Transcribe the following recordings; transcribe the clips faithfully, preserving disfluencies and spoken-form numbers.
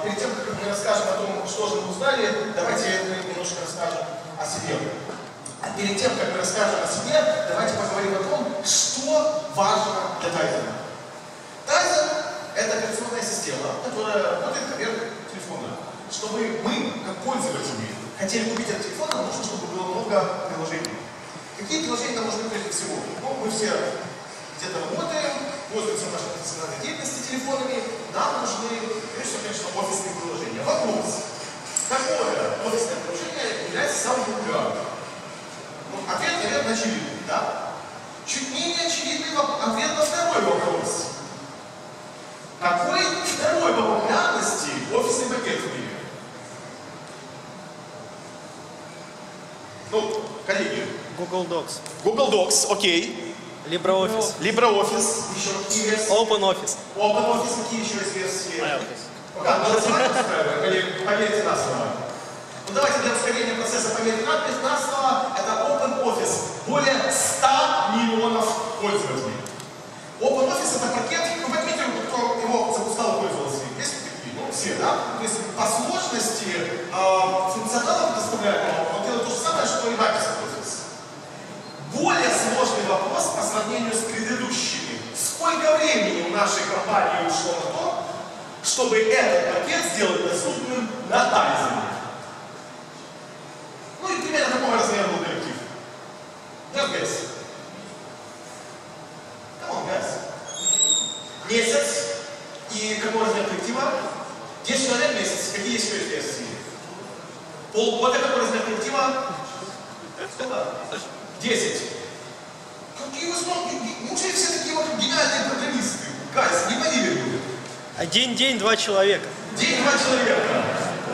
перед тем, как мы расскажем о том, что же мы узнали, давайте мы немножко расскажем о себе. А перед тем, как мы расскажем о себе, давайте поговорим о том, что важно для Тайзена. Тайзен — это операционная система, которая работает поверх телефона. Чтобы мы, как пользователи, хотели купить этот телефон, нам нужно, чтобы было много приложений. Какие приложения там нужны прежде всего? Ну, мы все где-то работаем, пользуемся в нашей профессиональной деятельности телефонами, нам нужны, прежде всего, конечно, офисные приложения. Вопрос: какое офисное приложение является самым популярным? Ну, ответ, наверное, очевидный, да? Чуть менее очевидный ответ на второй вопрос. Какой второй по популярности офисный пакет в мире? Ну, коллеги. Google Docs. Google Docs, окей. LibreOffice. LibreOffice. Еще какие версии? OpenOffice. OpenOffice, какие еще есть версии? MyOffice. Как, мы называем устраиваем? Или поверьте на слово? Ну давайте для ускорения процесса поверьте на слово. Это OpenOffice. Более ста миллионов пользователей. OpenOffice — это пакет, ну поднимите руку, кто его запускал и пользовался. Есть такие? Ну, все, да? То есть по сложности э, функционала предоставляемого он делает то же самое, что и Microsoft Office. Более сложный вопрос по сравнению с предыдущими. Сколько времени у нашей компании ушло на то, чтобы этот пакет сделать доступным на Тайзене? Ну и примерно какого размера был коллектив? Just guess. Come on, guys. Месяц. И какой размер коллектива? десять человек в месяц. Какие еще есть версии? Полгода. Какой размер коллектива? Сколько? десять. Какие вы смотрите? Неужели все такие вот гениальные программисты? Гайс, не поверю. Один день, два человека. День, два человека.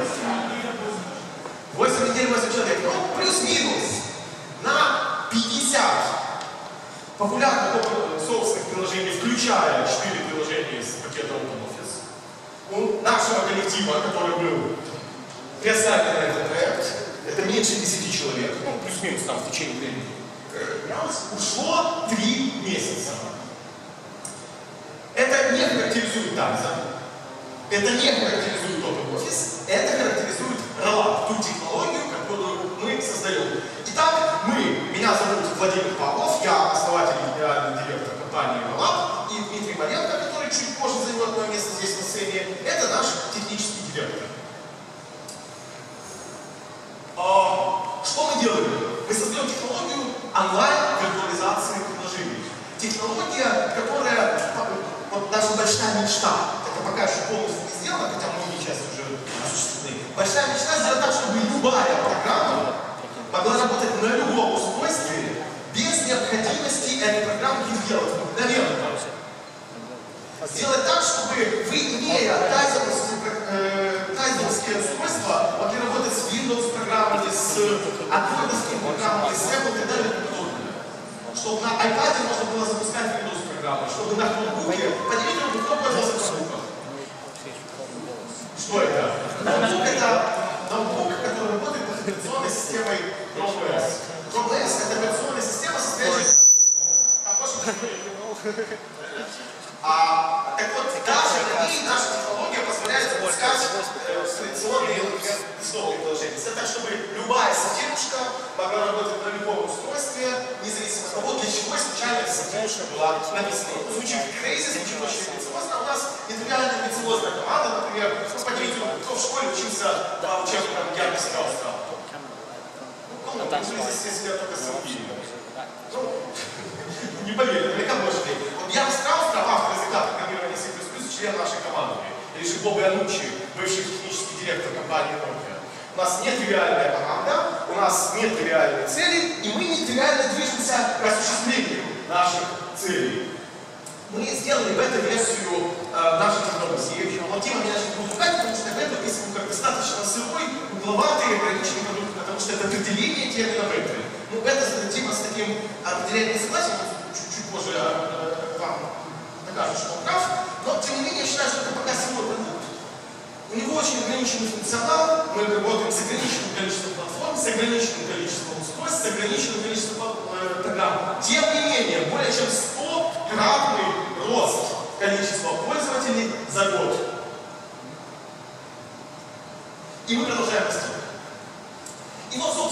восемь недель, восемь человек. Ну, плюс-минус. На пятьдесят популярных собственных приложений, включая четыре приложения из пакета OpenOffice, у нашего коллектива, который был представлен на этот проект, это меньше десяти человек, ну, плюс-минус там в течение времени, ушло три месяца. Это не характеризует Тайзен, это не характеризует OpenOffice, это характеризует Rollup, ту технологию, которую мы создаем. Итак, мы, меня зовут Владимир Павлов, я основатель и генеральный директор компании Rollup, и Дмитрий Маренко, который чуть позже займет мое место здесь на сцене, это наш технический директор. А, что мы делаем? Мы создаем технологию онлайн-виртуализации приложений. Технология, которая, вот наша большая мечта, это пока еще полностью не сделано, хотя многие части уже осуществлены. Большая мечта сделать так, чтобы любая программа могла работать на любом устройстве без необходимости этой программки делать мгновенно. Сделать так, чтобы вы, имея тайзеновские устройства, могли работать с Windows программами, с андроидовскими программами, с Apple и так далее. Чтобы на iPad можно было запускать Windows программы, чтобы на ноутбуке, поднимите руку, кто пользовался ноутбуком? Что это? Ноутбук — это ноутбук, который работает с операционной системой Chrome о эс. Chrome о эс — это операционная система, состоящая... А, так вот, даже на ней наша технология позволяет запускать э, традиционные, например, десктопные приложения. Это так, чтобы любая сетевушка могла работать на любом устройстве, независимо от того, для чего изначально эта сетевушка была написана. Звучит crazy, звучит очень амбициозно. У нас нетривиально амбициозная команда, например, ну, поднимите, кто в школе учился по учебникам Германа Страуса. Ну, ну, здесь все сидят только с руки. Ну, не поверю, наверняка может быть. Вот Ян Страус, автор языка программирования C++, член нашей команды. Или же Боб Янучи, бывший технический директор компании Nokia. У нас нетривиальная команда, у нас нетривиальные цели, и мы нетривиально движемся к осуществлению наших целей. Мы сделали в эту версию э, нашей технологии. Но тема меня сейчас будет ругать, потому что это описываю как достаточно сырой, угловатый, ограниченный продукт, потому что это определение термина веб. Ну, это Дима с таким определением не согласен, чуть-чуть позже э, вам докажет, что он прав, но тем не менее я считаю, что это пока сырой продукт. У него очень ограниченный функционал, мы работаем с ограниченным количеством платформ, с ограниченным количеством устройств, с ограниченным количеством э, программ. Тем не менее, более чем сто-кратный рост количества пользователей за год.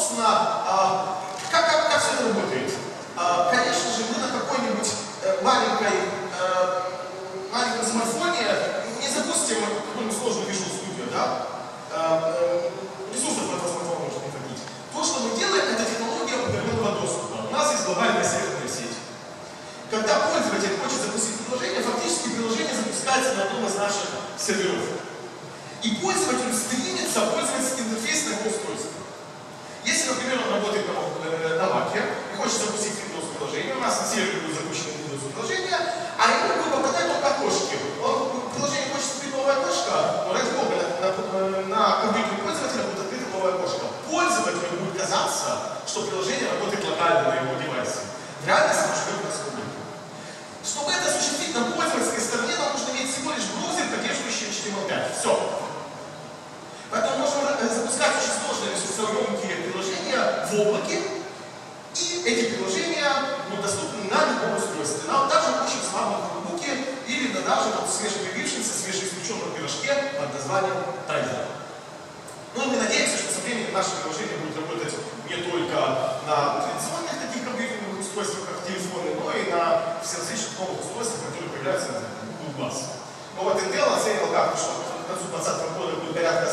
собственно, а, как, как, как все это работает? А, конечно же, мы на какой-нибудь э, маленькой, э, маленьком смартфоне не запустим какую-нибудь сложную Visual Studio, да? А, э, ресурсов на этого смартфона может не хватить. То, что мы делаем, это технология удаленного доступа. У нас есть глобальная серверная сеть. Когда пользователь хочет запустить приложение, фактически приложение запускается на одном из наших серверов. И пользователю стримится пользовательский интерфейс на его устройстве. Если, например, он работает на, э, на Mac и хочет запустить Windows-приложение, у нас на сервере будет запущено Windows-приложение, а ему будет попадать только окошки. Он, приложение хочет открыть новое окошко, но ради бога, на, на, на компьютере пользователя будет открыто новое окошко. Пользователю будет казаться, что приложение работает локально на его девайсе. В реальности мы живем на скобе. Чтобы это осуществить на пользовательской стороне, нам нужно иметь всего лишь браузер, поддерживающий эйч ти эм эл пять. Все. Поэтому можем запускать очень сложные ресурсоемкие приложения в облаке, и эти приложения будут доступны на любом устройстве. На также очень слабом ноутбуке или на даже вот свежепоявившемся, свежеиспеченном пирожке под названием Tizer. Ну и мы надеемся, что со временем наше приложение будет работать не только на традиционных таких компьютерных устройствах, как телефоны, но и на всеразличных новых устройствах, которые появляются на Google Glass. Но вот Intel оценивал как-то, что к концу двадцатого года будет порядка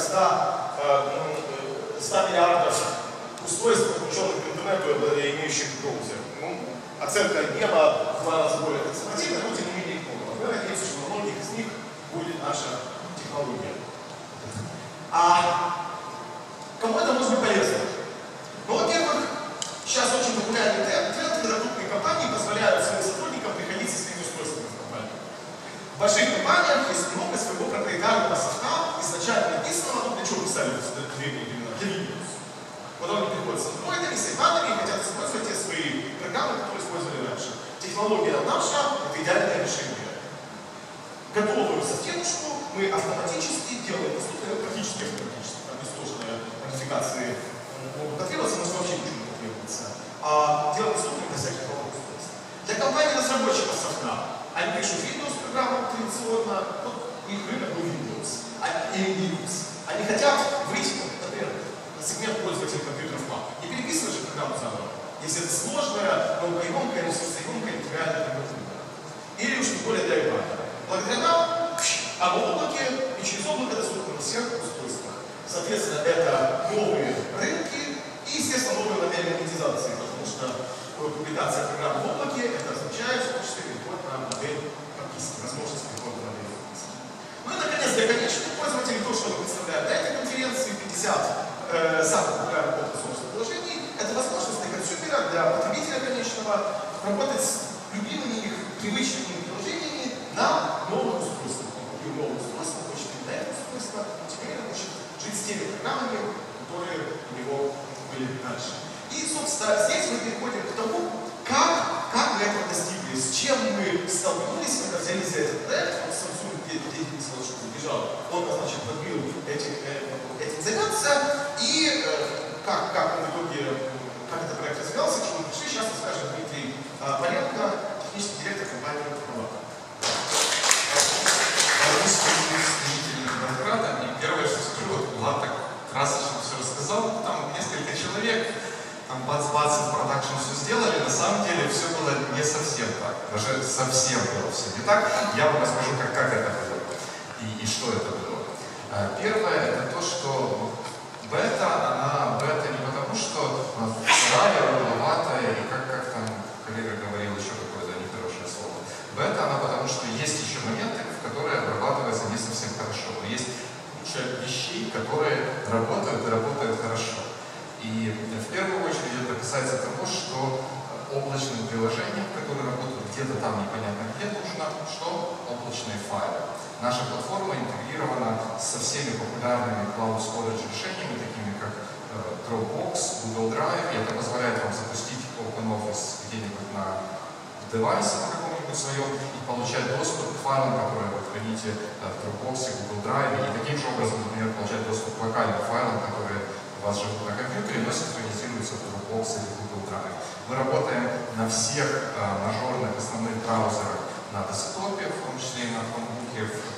ста миллиардов устройств, подключенных к интернету, имеющих браузер. Ну, оценка неба в два раза более консервативная, но тем не менее полная. Мы надеемся, что на многих из них будет наша технология. А кому это может быть полезно? Ну, во-первых, сейчас очень популярный тренд, когда крупные компании позволяют своим сотрудникам приходить со своими устройствами в компанию. В больших компаниях есть много своего проприетарного софта, изначально написанного, ну, для чего писали в древние времена, для Windows. Потом они приходят с андроидами, с айпадами и хотят использовать те свои программы, которые использовали раньше. Технология наша — это идеальное решение. Готовую софтинушку мы автоматически делаем доступной, практически автоматически, там несложные модификации могут потребоваться, но вообще ничего не потребуется. А делаем доступной для всяких новых устройств. Для компаний-разработчиков софта они пишут Windows-программу традиционно, вот их рынок был Windows, а, или Linux. Они хотят выйти, например, на сегмент пользователей компьютеров Mac. Не переписывать же программу заново. Если это сложная, долгоемкая, ресурсоемкая, нереальная программа. Или уж тем более для iPad. Благодаря нам, а в облаке и через облако доступно на всех устройствах. Соответственно, это новые рынки и, естественно, новые модели монетизации, потому что публикация программ в облаке это означает, в том числе, переход на модель подписки, возможность перехода на модель подписки. Ну и, наконец, для конечных пользователей, то, что мы представляем на этой конференции, пятьдесят э, самых популярных open-source приложений, это возможность для консюмера, для потребителя конечного работать с любимыми их привычными приложениями на новых устройствах. Он купил новое устройство, хочет иметь на это устройство, но теперь он хочет жить с теми программами, которые у него были раньше. И, собственно, здесь мы переходим к тому, как, как мы этого достигли, с чем мы столкнулись, когда взялись за этот проект. Он Samsung деньги не сказал, что убежал. Он, значит, подбил этим, этим заняться. И э, как, как в итоге, как этот проект развивался, к чему мы пришли, сейчас расскажет Дмитрий э, Поленко, технический директор компании «Пробак». Первое, что скажу, вот Влад так красочно все рассказал, там несколько человек, там бац-бац, в продакшн все сделали, на самом деле все было не совсем так, даже совсем было все не так. Я вам расскажу, как, как это было и, и что это было. Первое, это то, что бета, она бета не потому, что вторая, угловатая, и как, как там коллега говорил, еще какое-то нехорошее слово. Бета, она потому, что есть еще моменты, в которые обрабатывается не совсем хорошо, но есть куча вещей, которые работают и работают хорошо. И в первую очередь это касается того, что облачным приложениям, которые работают где-то там непонятно где, нужно что? Облачные файлы. Наша платформа интегрирована со всеми популярными cloud storage решениями, такими как Dropbox, Google Drive, и это позволяет вам запустить OpenOffice где-нибудь на девайсе на каком-нибудь своем и получать доступ к файлам, которые вы храните в Dropbox, Google Drive, и таким же образом, например, получать доступ к локальным файлам, которые у вас живут на компьютере, но синхронизируются в Dropbox или Google Drive. Мы работаем на всех э, мажорных основных браузерах на десктопе, в том числе и на ноутбуке, в котором вы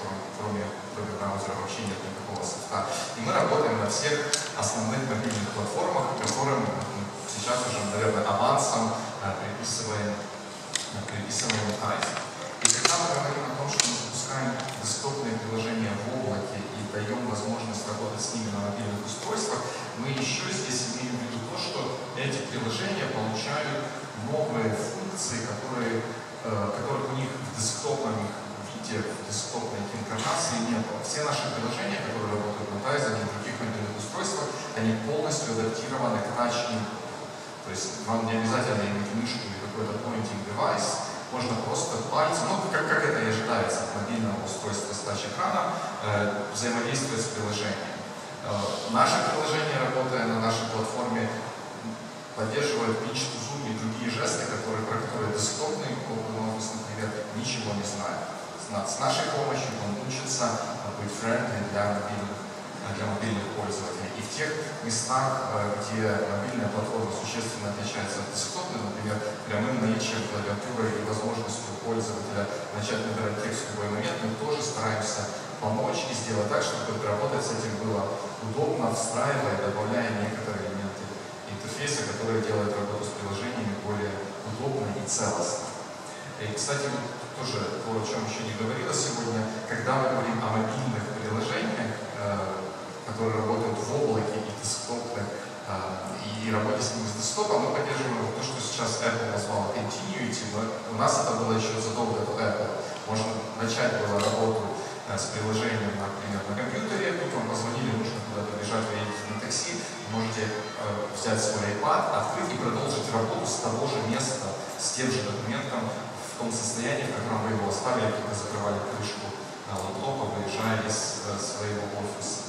кроме, кроме браузера вообще нет никакого софта. И мы работаем на всех основных мобильных платформах, которым сейчас уже, наверное, авансом приписываем, приписываем Tizen. И когда мы говорим о том, что мы запускаем десктопные приложения в облаке и даем возможность работать с ними на мобильных устройствах, мы еще здесь имеем в виду то, что эти приложения получают новые функции, которые, э, которых у них в десктопном виде, в десктопной инкарнации не было. Все наши приложения, которые работают на Tizen и других мобильных устройствах, они полностью адаптированы к тач-инпуту. То есть вам не обязательно иметь мышку или какой-то pointing девайс, можно просто пальцем, ну как, как это и ожидается от мобильного устройства с тач-экраном, э, взаимодействовать с приложением. Э, наше приложение, работая на нашей платформе, поддерживает pitch to zoom и другие жесты, которые, про которые десктопный OpenOffice, например, ничего не знает. С нашей помощью он учится быть friendly для мобильных, для мобильных пользователей. И в тех местах, где мобильная платформа существенно отличается от десктопной, например, прямым наличием клавиатуры и возможностью пользователя начать набирать текст в любой момент, мы тоже стараемся помочь и сделать так, чтобы работать с этим было удобно, встраивая, добавляя некоторые элементы интерфейса, которые делают работу с приложениями более удобной и целостной. И, кстати, тоже то, о чем еще не говорилось сегодня, когда мы говорим о мобильных приложениях, э, которые работают в облаке и десктопных, э, и работе с ними с десктопом, мы поддерживаем то, что сейчас Apple назвала Continuity, но у нас это было еще задолго до Apple. Можно начать было работу э, с приложением, например, на компьютере, тут вам позвонили, нужно куда-то бежать, вы едете на такси, можете э, взять свой iPad, открыть и продолжить работу с того же места, с тем же документом, в том состоянии, в котором вы его оставили, когда закрывали крышку лаптопа, выезжая из э, своего офиса.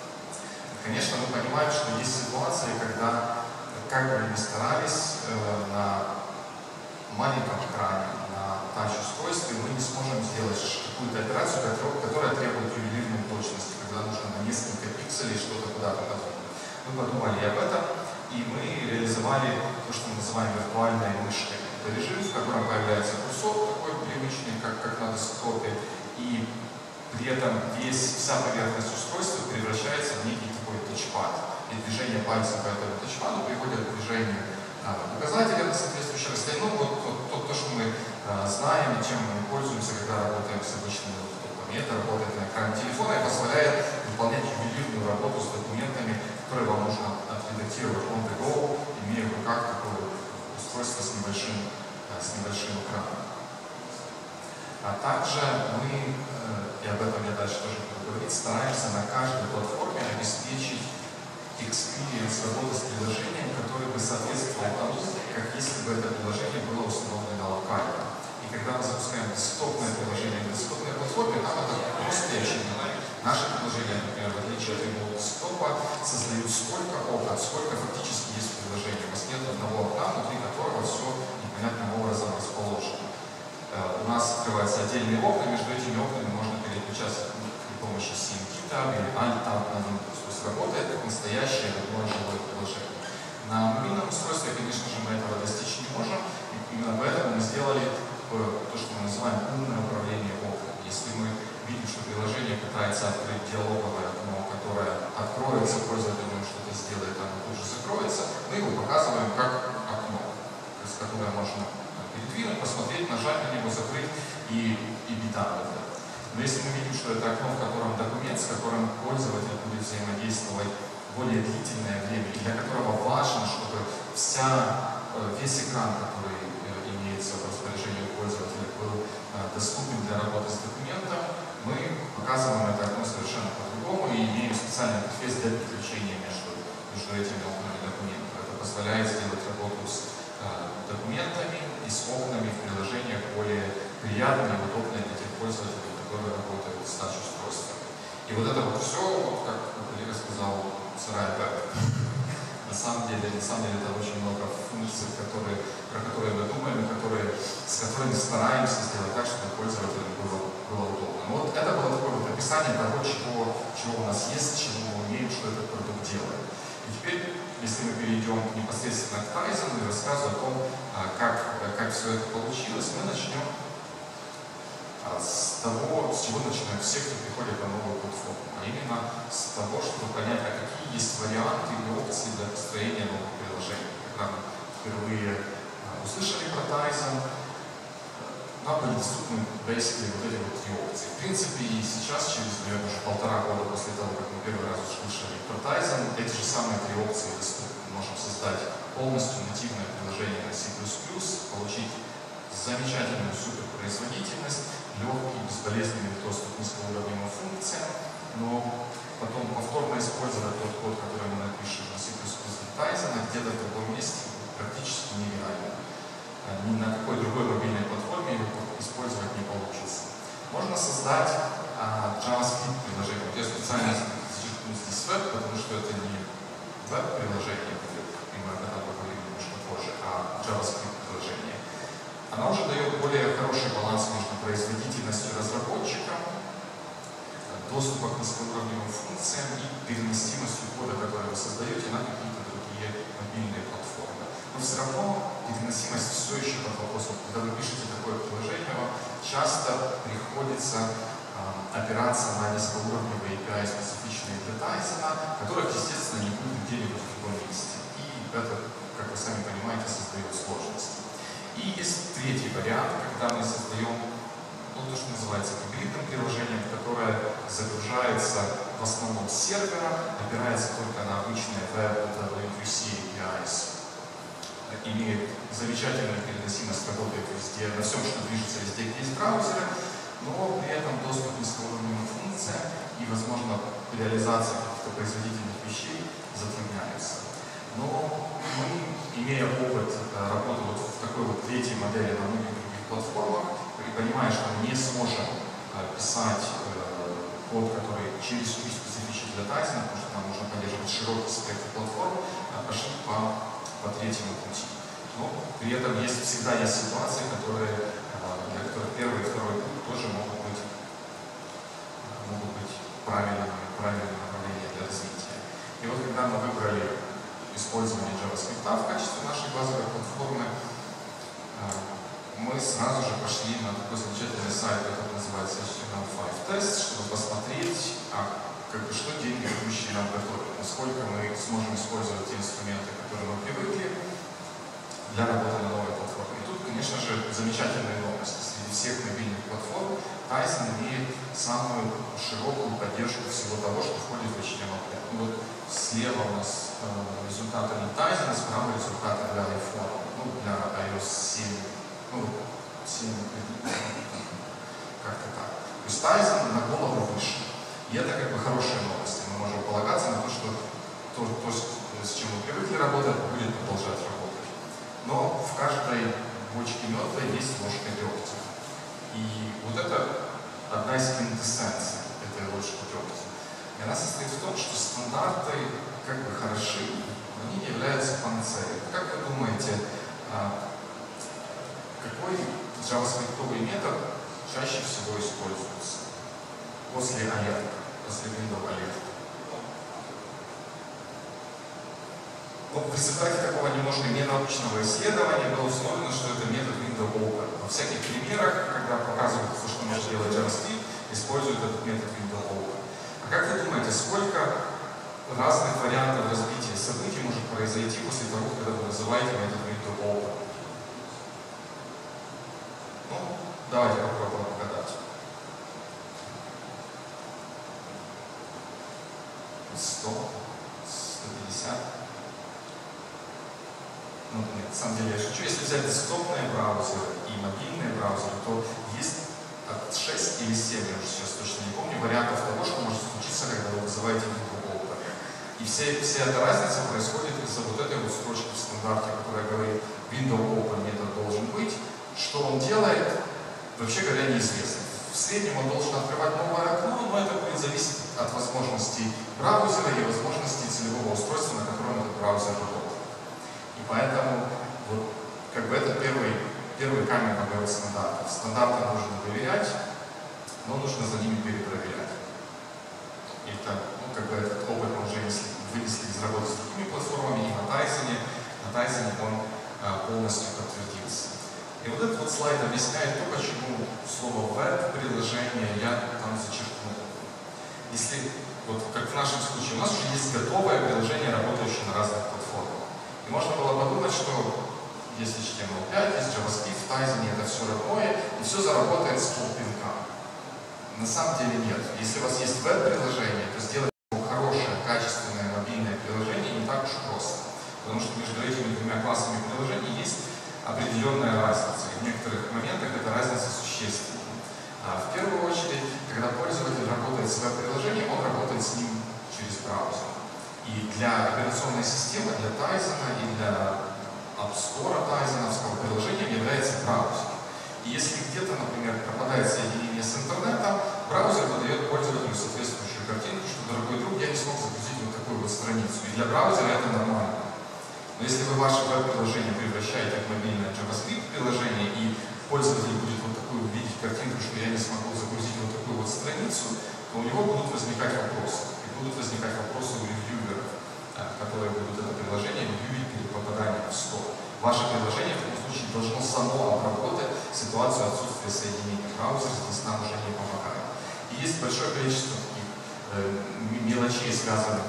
Конечно, мы понимаем, что есть ситуации, когда, как бы мы ни старались, э, на маленьком экране, на тач-устройстве, мы не сможем сделать какую-то операцию, которая требует ювелирной точности, когда нужно на несколько пикселей что-то куда-то подвинуть. Мы подумали об этом, и мы реализовали то, что мы называем виртуальной мышкой. Это режим, в котором появляется курсор, такой привычный, как, как на десктопе, и при этом весь, вся поверхность устройства превращается в некий такой тачпад. И движение пальцем по этому тачпаду приводит к движению а, указателя на соответствующее расстояние. Ну, вот, вот то, то, что мы а, знаем и чем мы пользуемся, когда работаем с обычными лаптопами. Это работает на экране телефона и позволяет выполнять ювелирную работу с документами, которые вам нужно отредактировать on the go, имея в руках такое устройство с небольшим, с небольшим экраном. А также мы, и об этом я дальше тоже буду говорить, стараемся на каждой платформе обеспечить experience работы с приложением, который бы соответствовал тому, как если бы это приложение было установлено локально. И когда мы запускаем десктопное приложение на десктопной платформе, там это просто и очевидно. Наши приложения, например, в отличие от его десктопа, создают сколько окон, сколько фактически есть приложений. У вас нет одного окна, внутри которого все непонятным образом расположено. Uh, у нас открываются отдельные окна, между этими окнами можно переключаться при помощи си эм ди-таб или Alt-таб на Windows. То есть работает как настоящее родное живое приложение. На мобильном устройстве, конечно же, мы этого достичь не можем, и именно поэтому мы сделали то, что мы называем умное управление окнами. Если мы видим, что приложение пытается открыть диалоговое окно, которое откроется, пользователь что-то сделает, оно тут же закроется, мы его показываем как окно, то есть которое можно передвинуть, посмотреть, нажать на него, закрыть и, и беда. Но если мы видим, что это окно, в котором документ, с которым пользователь будет взаимодействовать более длительное время, и для которого важно, чтобы вся, весь экран, который имеется в распоряжении пользователя, был доступен для работы с документом, мы показываем это окно совершенно по-другому и имеем специальный интерфейс для переключения между, между этими окнами документов. Это позволяет сделать работу с документами и с окнами в приложениях более приятной и удобной для тех пользователей, которые работают с тач-устройствами. И вот это вот все, вот как коллега сказал, сырая пеппа. На самом деле, на самом деле это очень много функций, которые, про которые мы думаем, и которые, с которыми стараемся сделать так, чтобы пользователям было, было удобно. Но вот это было такое вот описание того, чего, чего у нас есть, чего мы умеем, что этот продукт делает. И теперь, если мы перейдем непосредственно к Tizen и рассказу о том, как, как все это получилось, мы начнем с того, с чего начинают все, кто приходит на новую платформу, а именно с того, чтобы понять, а какие есть варианты или опции для построения новых приложений. Когда мы впервые услышали про Tizen, нам были доступны basically вот эти вот три опции. В принципе, и сейчас, через, наверное, уже полтора года после того, как мы первый раз услышали про Tizen, эти же самые три опции доступны. Мы можем создать полностью нативное приложение на C плюс плюс, получить замечательную суперпроизводительность, легкий, безболезненный доступ к низкоуровневым функциям, но потом повторно использовать тот код, который мы напишем на C плюс плюс для Tizen, где-то в другом месте практически нереально. Ни на какой другой мобильной платформе его использовать не получится. Можно создать а, JavaScript приложение. Я специально зачеркну здесь веб, потому что это не веб-приложение будет, и мы об этом поговорим немножко позже, а JavaScript приложение. Она уже дает более хороший баланс между производительностью разработчика, доступа к низкоуровневым функциям и переносимостью кода, который вы создаете на какие-то другие мобильные платформы. Но все равно переносимость все еще под вопросом. Когда вы пишете такое приложение, вам часто приходится э, опираться на низкоуровневые эй пи ай, специфичные для Tizen, которых, естественно, не будет где-нибудь в другом месте. И это, как вы сами понимаете, создает сложности. И есть третий вариант, когда мы создаем ну, то, что называется гибридным приложением, которое загружается в основном с сервера, опирается только на обычные веб дабл ю си эй пи ай, имеет замечательную переносимость, работает везде, на всем, что движется везде, где есть браузеры, но при этом доступ к низкоуровневым функциям и, возможно, реализация каких-то производительных вещей затрудняются. Но мы, имея опыт работы вот в такой вот третьей модели на многих других платформах, и понимая, что мы не сможем писать код, который чересчур специфичен для Tizen, потому что нам нужно поддерживать широкий спектр платформ, пошли по, по третьему пути. Но при этом есть, всегда есть ситуации, которые, для которых первый и второй путь тоже могут быть, могут быть правильными, правильными направлениями для развития. И вот когда мы выбрали использование JavaScript в качестве нашей базовой платформы, мы сразу же пошли на такой замечательный сайт, который называется эйч ти эм эл пять тест, чтобы посмотреть, а, как бы, что деньги ведущие нам готовят, насколько мы сможем использовать те инструменты, которые мы привыкли для работы на новой платформе. И тут, конечно же, замечательные новости. Среди всех мобильных платформ Tizen имеет самую широкую поддержку всего того, что входит в эйч ти эм эл пять. Ну, вот слева у нас э, результаты для Tizen, справа результаты для iPhone, ну, для ай о эс семь. Ну, семь, как-то так. То есть Tizen на голову выше. И это как бы хорошие новости. Мы можем полагаться на то, что то, то с чем мы привыкли работать, будет продолжать работать. Но в каждой бочке меда есть ложка дегтя. И вот это одна из квинтэссенций этой ложки дегтя. И она состоит в том, что стандарты как бы хороши, но они не являются панацеей. Как вы думаете, какой JavaScript метод чаще всего используется после алерта, после Windows алерта? Ну, в результате такого немножко ненаучного исследования было установлено, что это метод Windows Open. Во всяких примерах, когда показывают, что может делать JavaScript, используют этот метод Windows Open. А как вы думаете, сколько разных вариантов развития событий может произойти после того, когда вы называете метод Windows Open? Ну, давайте попробуем угадать. сто, сто пятьдесят. Ну, нет, на самом деле я шучу. Если взять десктопные браузеры и мобильные браузеры, то есть от шесть или семь, я уже сейчас точно не помню, вариантов того, что может случиться, когда вы вызываете Windows Open. И все, вся эта разница происходит из-за вот этой вот строчки в стандарте, которая говорит, Windows Open метод должен быть. Что он делает, вообще говоря, неизвестно. В среднем он должен открывать новое окно, но это будет зависеть от возможностей браузера и возможностей целевого устройства, на котором этот браузер работает. И поэтому вот, как бы это первый, первый камень во стандарта. Стандарты нужно доверять, но нужно за ними перепроверять. И так, ну, как бы этот опыт мы уже вынесли из работы с другими платформами, и на Tizen, на Tizen он а, полностью подтвердился. И вот этот вот слайд объясняет то, почему слово веб-приложение если, вот как в нашем случае, у нас уже есть готовое приложение, работающее на разных платформах. И можно было подумать, что есть эйч ти эм эл пять, есть JavaScript, в Tizen это все родное, и все заработает с полпинка. На самом деле нет. Если у вас есть веб-приложение, то сделать хорошее, качественное мобильное приложение не так уж просто. Потому что между этими двумя классами приложений есть определенная разница. И в некоторых моментах эта разница существенна. А в первую очередь, когда пользователь работает с веб-приложением, он работает с ним через браузер. И для операционной системы, для Tizen и для App Store тайзеновского приложения является браузер. И если где-то, например, пропадает соединение с интернетом, браузер выдает пользователю соответствующую картинку, что, дорогой друг, я не смог загрузить вот такую вот страницу. И для браузера это нормально. Но если вы ваше веб-приложение превращаете в мобильное JavaScript-приложение, и пользователь будет вот такую видеть картинку, что я не смогу загрузить вот такую вот страницу, то у него будут возникать вопросы. И будут возникать вопросы у ревьюеров, которые будут это приложение ревьюить перед попаданием в стор. Ваше приложение в таком случае должно само обработать ситуацию отсутствия соединения. Браузер здесь нам уже не помогает. И есть большое количество таких э, мелочей, связанных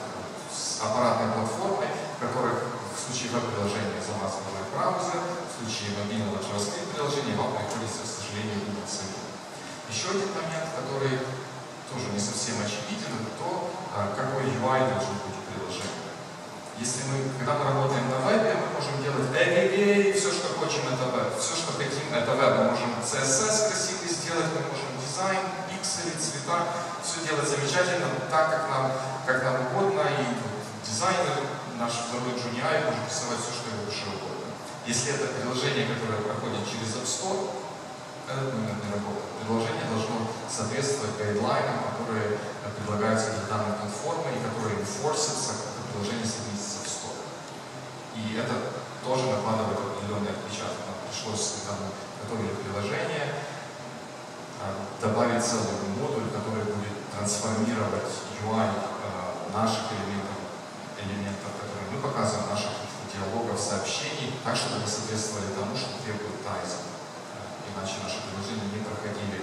с аппаратной платформой, в которых в случае веб-приложения за вас бывает браузер, в случае мобильного JavaScript-приложения вам приходится, к сожалению, думать самим. Еще один момент, который тоже не совсем очевиден, это то, какой ю ай должен быть у приложения. Если мы, когда мы работаем на вебе, мы можем делать эй-эй-эй, все, что хотим, это веб. Все, что хотим, это веб. Мы можем си эс эс красивый сделать, мы можем дизайн, пиксели, цвета, все делать замечательно, так, как нам, как нам угодно. И вот, дизайнер, наш второй джуниор, может рисовать все, что ему душе угодно. Если это приложение, которое проходит через App Store, этот момент не работает. Приложение должно соответствовать гайдлайнам, которые предлагаются для данной платформы и которые enforce'ятся, когда приложение садится в Store. И это тоже накладывает определенный отпечаток. Нам пришлось, когда мы готовили приложение, добавить целый модуль, который будет трансформировать ю ай наших элементов, элементов, которые мы показываем, наших диалогов, сообщений, так, чтобы они соответствовали тому, что требует Tizen. Иначе наши приложения не проходили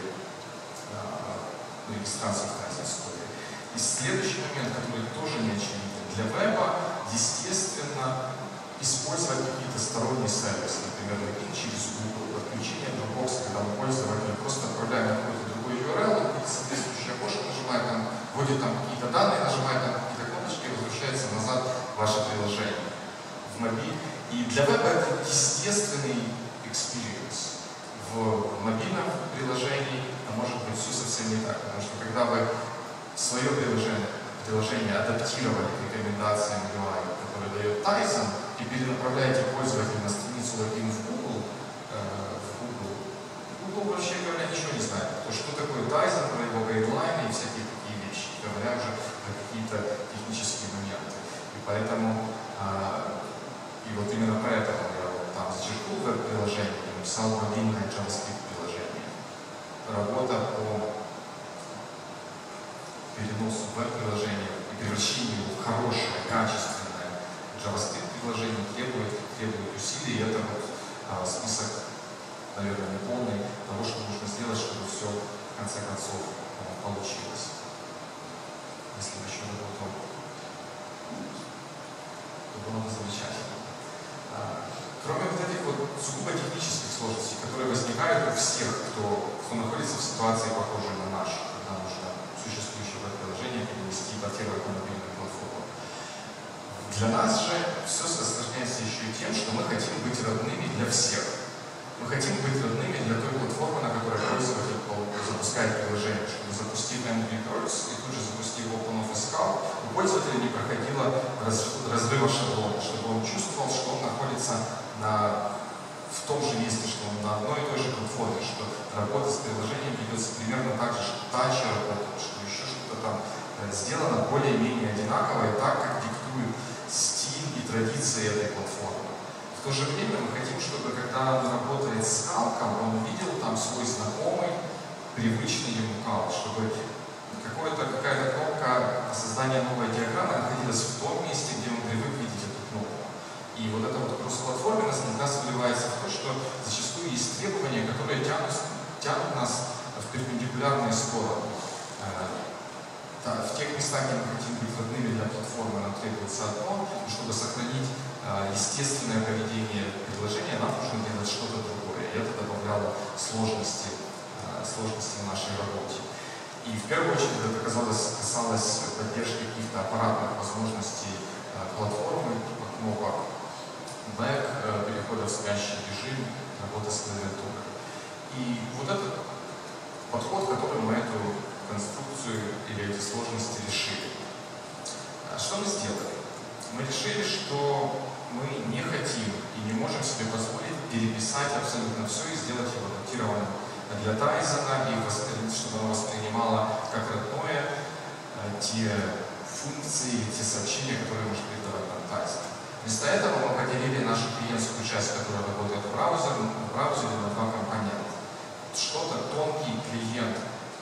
э, регистрацию в Tizen Store. И следующий момент, который тоже не очевиден. Для веба, естественно, использовать какие-то сторонние сервисы, например, логин через Google, подключение Dropbox, когда мы пользователю просто отправляем на какой-то другой ю ар эл, видит соответствующее окошко, нажимает там, вводит там какие-то данные, нажимает там какие-то кнопочки, и возвращается назад ваше приложение в мобиль. И для веба это естественный experience. В мобильном приложении а может быть все совсем не так, потому что когда вы свое приложение, приложение адаптировали к рекомендациям ю ай, которые дает Tizen, и перенаправляете пользователя на страницу логин в Google, э, в Google, Google вообще говоря ничего не знает, то что такое Tizen, про его гайдлайны и всякие такие вещи, говоря уже про какие-то технические моменты. И поэтому, э, и вот именно поэтому я вот там зачеркнул веб-приложение, написал мобильное JavaScript-приложение. Работа по переносу веб-приложения и превращению его в хорошее, качественное JavaScript-приложение требует, требует усилий. И это вот а, список, наверное, не полный того, что нужно сделать, чтобы все в конце концов а, получилось. Если бы еще работал, то было бы замечательно. А, Кроме вот этих вот сугубо технических сложностей, которые возникают у всех, кто, кто находится в ситуации, похожей на нашу, когда нужно существующее веб-приложение перенести, портировать на мобильную платформу. Для нас же все осложняется еще и тем, что мы хотим быть родными для всех. Мы хотим быть родными для той платформы, на которой пользователь запускает приложение, чтобы запустив Angry Birds и тут же запустив OpenOffice Scout, у пользователя не проходило разрыва шаблона, чтобы он чувствовал, что он находится на, в том же месте, что он на одной и той же платформе, что работа с приложением ведется примерно так же, что тачи работают, что еще что-то там сделано более-менее одинаково и так, как диктует стиль и традиции этой платформы. В то же время мы хотим, чтобы когда он работает с калком, он видел там свой знакомый, привычный ему калк, чтобы какая-то кнопка создания новой диаграммы находилась в том месте, где он привык видеть эту кнопку. И вот эта вот кроссплатформенность нас выливается в то, что зачастую есть требования, которые тянут, тянут нас в перпендикулярные стороны. в тех местах, где мы хотим быть родными для платформы, нам требуется одно, и чтобы сохранить а, естественное поведение приложения, нам нужно делать что-то другое. И это добавляло сложности, а, сложности в нашей работе. И в первую очередь это касалось, касалось поддержки каких-то аппаратных возможностей а, платформы, типа кнопок Back, а, перехода в спящий режим, работы с клавиатурой. И вот этот подход, который мы эту конструкцию или эти сложности решили. Что мы сделали? Мы решили, что мы не хотим и не можем себе позволить переписать абсолютно все и сделать его адаптированным для Тайзена, и чтобы оно воспринимало как родное те функции, те сообщения, которые может передавать нам Тайзен. Вместо этого мы поделили нашу клиентскую часть, которая работает в браузере, в браузере на два компонента. Что-то тонкий клиент,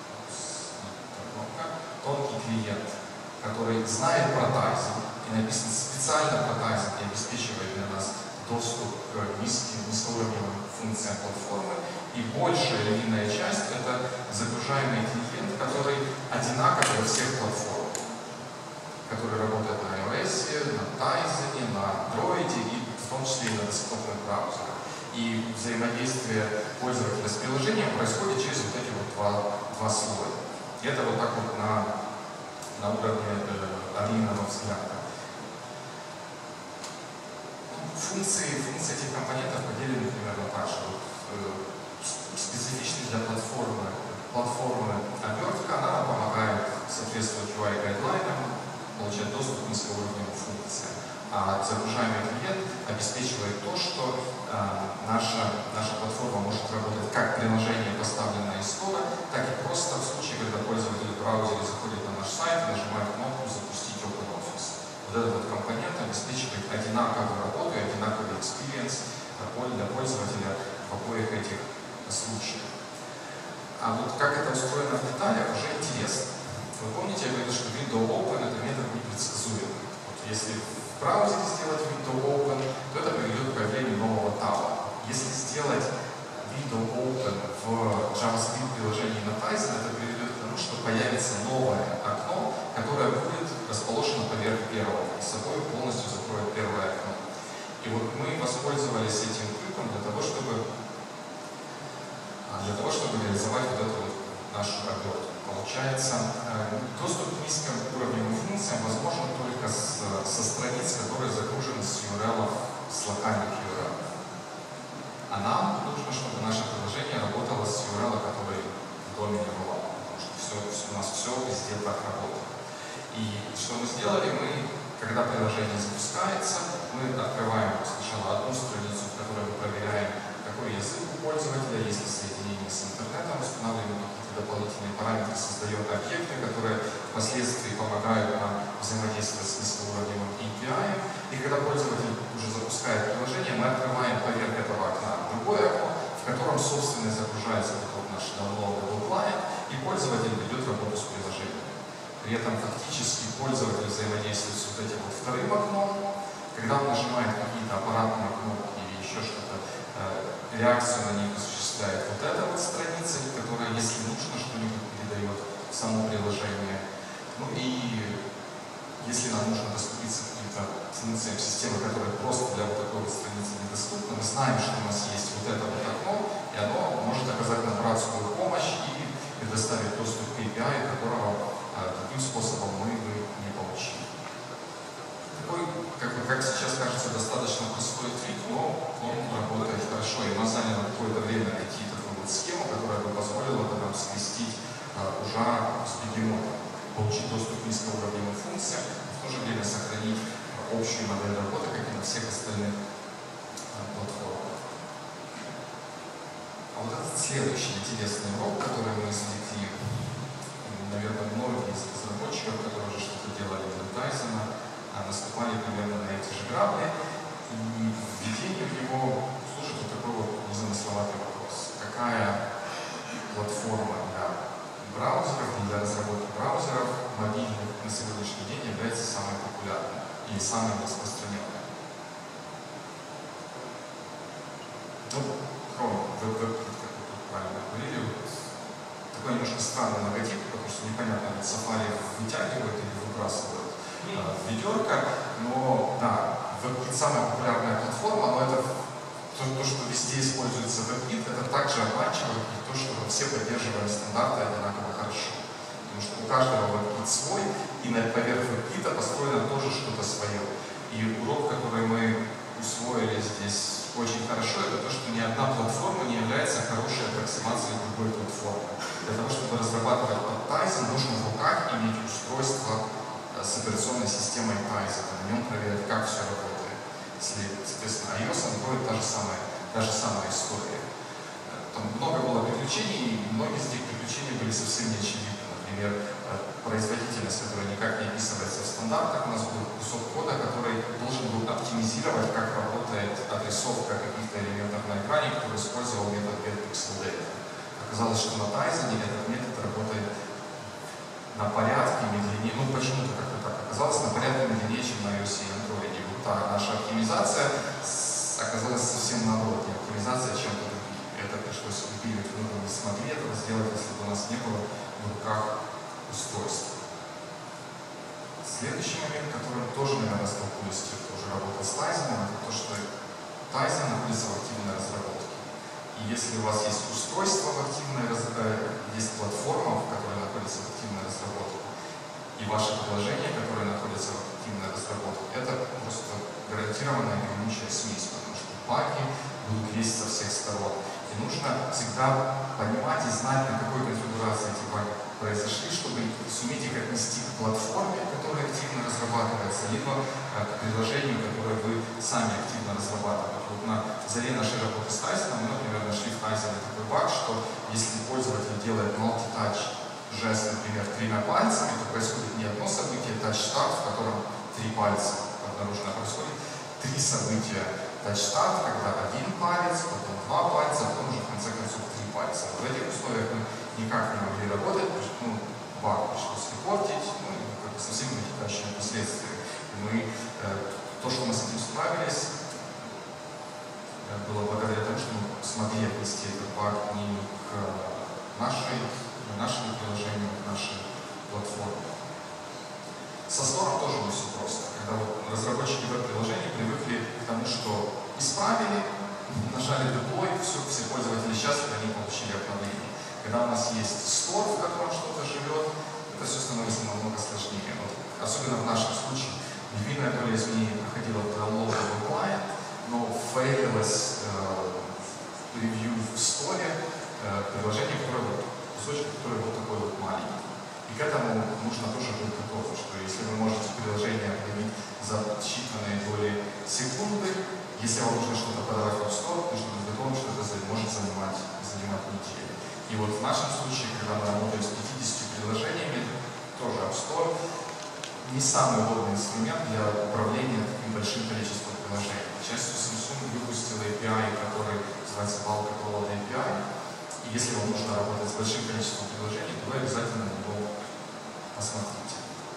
тонкий клиент, который знает про Тайзен и написан специально про Тайзен и обеспечивает для нас доступ к низким, низкоуровневым функциям платформы. И большая львиная часть — это загружаемый клиент, который одинаковый во всех платформах, который работает на iOS, на Тайзене, на Android и в том числе и на десктопных браузерах. И взаимодействие пользователя с приложением происходит через вот эти вот два, два слоя. И это вот так вот на, на уровне э, орлиного взгляда. Функции, функции этих компонентов поделены примерно так, что вот, э, специфичный для платформы, платформы обертка, она помогает соответствовать ю ай-гайдлайнам, получать доступ к низкоуровневым функциям. А загружаемый клиент обеспечивает то, что э, наша, наша платформа может работать как приложение, поставленное из стора, так и просто в случае, когда пользователь в браузере заходит на наш сайт и нажимает кнопку «Запустить OpenOffice». Вот этот вот компонент обеспечивает одинаковую работу и одинаковый experience для пользователя в обоих этих случаях. А вот как это устроено в деталях, уже интересно. Вы помните, я говорил, что window open — это метод непредсказуемый. Вот если в браузере сделать window open, то это приведет к появлению нового таба. Если сделать window open в JavaScript приложении на Tizen, это приведет к тому, что появится новое окно, которое будет расположено поверх первого, и собой полностью закроет первое окно. И вот мы воспользовались этим трюком для того, чтобы для того, чтобы реализовать вот эту вот нашу обертку. Получается, доступ к низким уровневым функциям возможен только с, со страниц, которые загружены с ю ар эл с локальных ю ар эл. А нам нужно, чтобы наше приложение работало с ю ар эл, который в домене была, потому что все, все, у нас все везде так работает. И что мы сделали? Мы, когда приложение запускается, мы открываем сначала одну страницу, в которой мы проверяем, какой язык у пользователя, есть ли соединение с интернетом, устанавливаем какие-то дополнительные параметры, создаем объекты, которые впоследствии помогают нам взаимодействовать с низкоуровневым эй пи ай. И когда пользователь уже запускает приложение, мы открываем поверх этого окна другое окно, в котором, собственно, загружается вот наш downloadable client, и пользователь ведет работу с приложением. При этом фактически пользователь взаимодействует с вот этим вот вторым окном. Когда он нажимает какие-то аппаратные кнопки или еще что-то, реакцию на них осуществляет вот эта вот страница, которая, если нужно, что-нибудь передает в само приложение. Ну и если нам нужно доступиться к каким-то функциям системы, которые просто для вот такой вот страницы недоступны, мы знаем, что у нас есть вот это вот окно, и оно может оказать нам братскую помощь и предоставить доступ к эй пи ай, которого а, таким способом мы бы не получили. Такой, как, как сейчас кажется, достаточно простой трик, но он работает хорошо. И у нас заняло какое-то время найти такую вот схему, которая бы позволила бы нам скрестить а, ужа с бегемотом, получить доступ к низкоуровневым функциям, в то же время сохранить а, общую модель работы, как и на всех остальных а, платформах. А вот этот следующий интересный урок, который мы извлекли, наверное, многие из разработчиков, которые уже что-то делали для Тайзена, наступали примерно на эти же грабли, и введение в него служит вот такой вот незамысловатый вопрос. Какая платформа для браузеров, для разработки браузеров мобильных на сегодняшний день является самой популярной или самой распространенной? Ну, кроме веб-кит, как вы тут правильно говорили, вот такой немножко странный логотип, потому что непонятно, вот Safari вытягивает или выбрасывает э, ведерко, но да, WebKit самая популярная платформа, но это то, то, что везде используется WebKit, это также обманчиво, и то, что мы все поддерживаем стандарты одинаково хорошо. Потому что у каждого WebKit свой, и на поверх WebKit построено тоже что-то свое. И урок, который мы усвоили здесь очень хорошо, это то, что ни одна платформа не является хорошей аппроксимацией другой платформы. Для того, чтобы разрабатывать под Tizen, нужно в руках иметь устройство с операционной системой Tizen, на нем проверять, как все работает. Если, соответственно, iOS, Android, та же самая, та же самая история. Там много было приключений, и многие из этих приключений были совсем не очевидны. Например, производительность, которая никак не описывается в стандартах, у нас был кусок кода, который должен был оптимизировать, как работает отрисовка каких-то элементов на экране, который использовал метод getPixelData. Оказалось, что на Tizen этот метод работает на порядке медленнее, ну почему-то как-то так оказалось, на порядке медленнее, чем на iOS и Android. И вот та наша оптимизация оказалась совсем наоборот, не оптимизация, а чем-то другим. Это пришлось выпиливать, мы бы не смогли этого сделать, если бы у нас не было в руках устройства. Следующий момент, который тоже, наверное, столкнулись с тем, кто уже работал с Tizen, это то, что Tizen находится в активной разработке. И если у вас есть устройство в активной разработке, есть платформа, которая находится в активной разработке, и ваше приложение, которое находится в активной разработке, это просто гарантированная гремучая смесь, потому что баги будут лезть со всех сторон. И нужно всегда понимать и знать, на какой конфигурации эти баги произошли, чтобы суметь их отнести к платформе, которая активно разрабатывается, либо к приложению, которое вы сами активно разрабатываете. Вот на заре нашей работы с Tizen мы, например, нашли в Tizen такой баг, что если пользователь делает multi-touch жест, например, тремя пальцами, то происходит не одно событие touch-start, в котором три пальца обнаружено, а происходит три события touch-start, когда один палец, потом два пальца, потом уже в конце концов три пальца. В этих условиях мы никак не могли работать, потому что ну, баг пришлось репортить, ну, как бы совсем вытекающими последствиями. Мы, э, то, что мы с этим справились, э, было благодаря тому, что мы смогли отнести этот баг не к нашей нашему приложению, к нашей платформе. Со Store тоже не все просто. Когда вот разработчики веб-приложений привыкли к тому, что исправили, нажали deploy, все, все пользователи счастливы, они получили обновление. Когда у нас есть Store, в котором что-то живет, это все становится намного сложнее. Вот, особенно в нашем случае. Львиная доля изменений проходила в downloadable client, но фейлилось э, ревью в Store э, приложение, которое вот кусочек, который был такой вот маленький. И к этому нужно тоже быть готовым, что если вы можете приложение обновить за считанные доли секунды, если вам нужно что-то подавать в App Store, нужно быть готовым, что это может занимать, занимать недели. И вот в нашем случае, когда мы работаем с пятьюдесятью приложениями, тоже App Store не самый удобный инструмент для управления таким большим количеством приложений. К счастью, Samsung выпустил эй пи ай, который называется Bulk Upload эй пи ай. И если вам нужно работать с большим количеством приложений, то вы обязательно на него посмотрите.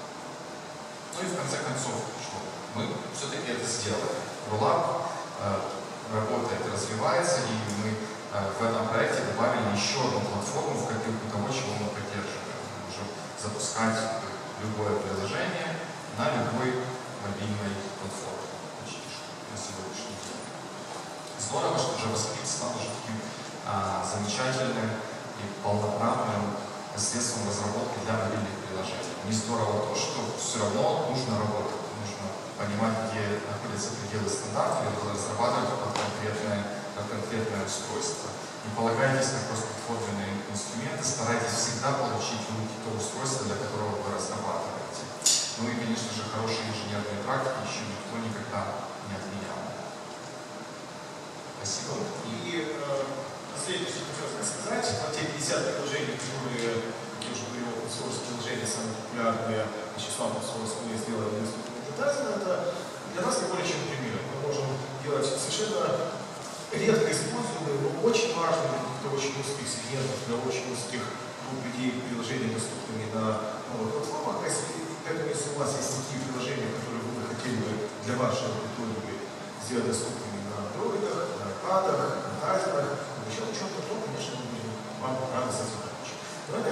Ну и в конце концов, что мы все-таки это сделали. Rollup э, работает, развивается, и мы э, в этом проекте добавили еще одну платформу в копилку того, чего мы поддерживаем. Мы можем запускать любое приложение на любой мобильной платформе. Почти что на сегодняшний день. Здорово, что JavaScript стал уже таким а, замечательным и полноправным средством разработки для мобильных приложений. Не здорово то, что все равно нужно работать, нужно понимать, где находятся пределы стандарта, и разрабатывать под конкретное, под конкретное устройство. Не полагайтесь на кросс-платформенные инструменты, старайтесь всегда получить в руки то устройство, для которого вы разрабатываете. Ну и, конечно же, хорошие инженерные практики еще никто никогда не отменял. Спасибо. И э, последнее, что хотел сказать, на те пятьдесят приложений, которые, как я уже говорил, open-source приложения, самые популярные, значит, с open-source мы сделали несколько Tizen, это для нас не более чем пример. Мы можем делать совершенно редко используемые, но очень важные для каких-то очень узких сегментов, для очень узких групп людей приложения, доступными на новых платформах. Поэтому, если у вас есть такие приложения, которые вы хотели бы для вашей аудитории сделать доступными на андроидах, на айпадах, на тайзерах, еще на чем-то, то, конечно, мы будем вам рады с этим помочь.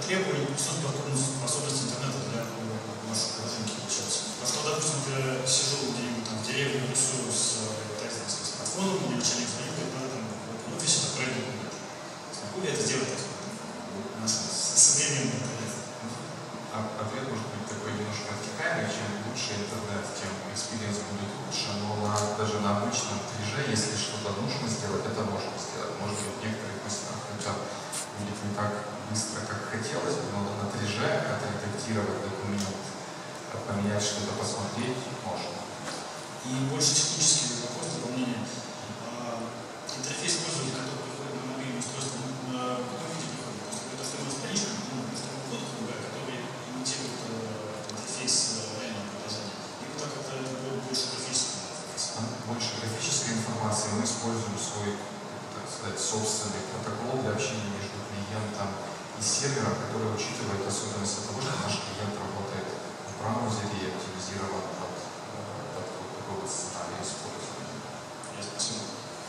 требований присутствует способность интернета для вашей картинки получается. Потому что, допустим, я сижу где-нибудь там в деревне, рисую с смартфоном, мне начальник звонит, говорит, надо там в офисе настроить интернет. Могу ли я это сделать в нашем современном интернете? Ответ может быть такой немножко отвлекаемый. Чем лучше интернет, тем экспириенс будет лучше, но на, даже на обычном три джи, если что-то нужно сделать, это можно сделать. Может быть, в некоторых местах это будет не так быстро, как хотелось бы, но на три джи отредактировать документ, поменять что-то, посмотреть можно. И больше технический вопрос, дополнение. Интерфейс пользователя, который приходит на мобильное устройство, в каком виде приходит? Просто это основной страничка, ну, вместо входа, который имитирует интерфейс реального приложения. И вот так это больше графического. Больше графической информации. Мы используем свой, так сказать, собственный протокол для общения между клиентом и сервером, который учитывает особенности того, что наш клиент работает в браузере и оптимизирован под, под такой вот сценарий использования. Спасибо.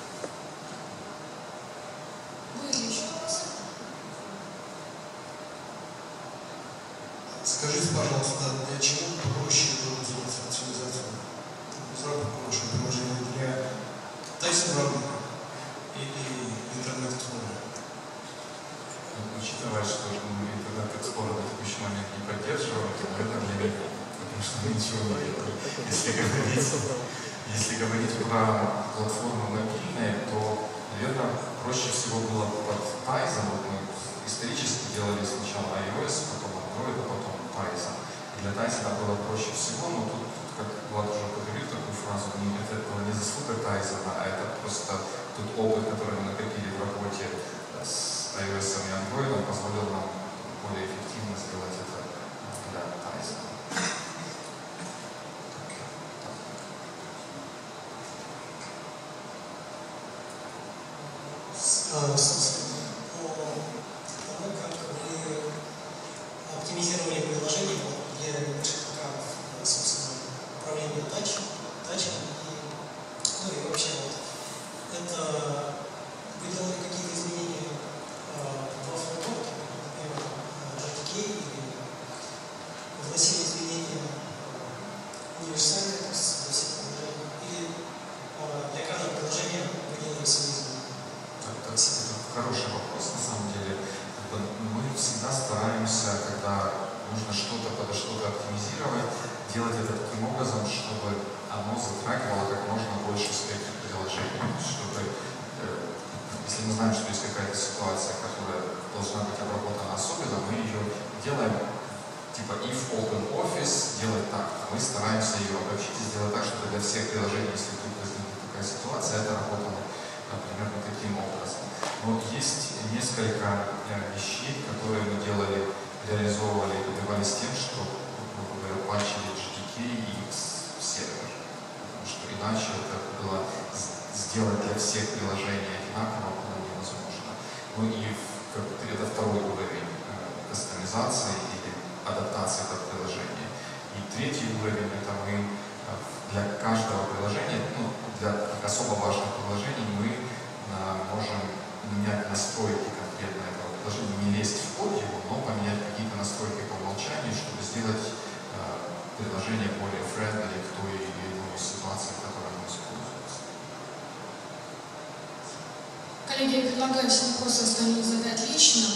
Были еще вопросы? Скажите, пожалуйста, для чего попроще было сделать оптимизацию? Сразу попроще приложение для Tyson браузера или интернет эксплорера? Учитывая, что мы интернет эксплорер в текущий момент не поддерживаем, то, наверное, для меня, потому что мы ничего не делаем. Если говорить, если говорить про платформы мобильные, то, наверное, проще всего было под Tyson. Вот мы исторически делали сначала iOS, потом Android, а потом Tyson. И для Tyson было проще всего, но тут, как Влад уже говорил такую фразу, это было не заслуга Tyson, а это просто тот опыт, который мы накопили в работе с iOS и Android, позволил нам более эффективно сделать это для Tyson. Собственно, по тому, как вы оптимизировали приложение для небольших программ, собственно, управления тачем, тачем и, ну и вообще вот, это вы делали какие-то изменения э, во фреймворке, например, джей ти кей, или вносили изменения универсальные, то есть для всех приложений, или э, для каждого приложения вы делали свои изменения? Это хороший вопрос, на самом деле. Мы всегда стараемся, когда нужно что-то подо что-то оптимизировать, делать это таким образом, чтобы оно затрагивало как можно больше спектр приложений. Чтобы, если мы знаем, что есть какая-то ситуация, которая должна быть обработана особенно, мы ее делаем типа if open office, делать так. Мы стараемся ее обобщить и сделать так, чтобы для всех приложений, если вдруг возникнет такая ситуация, это работало примерно таким образом. Но есть несколько вещей, которые мы делали, реализовывали и добивались тем, что, грубо говоря, патчили джей ди кей и сервер. Потому что иначе это было сделать для всех приложений одинаково было невозможно. Ну и это второй уровень кастомизации или адаптации под приложение. И третий уровень — это мы для каждого приложения, ну, для особо важных приложений мы можем менять настройки конкретно этого приложения, не лезть в код его, но поменять какие-то настройки по умолчанию, чтобы сделать э, приложение более friendly к той или иной ситуации, в которой оно используется. Коллеги, я предлагаю все вопросы остальные задать лично.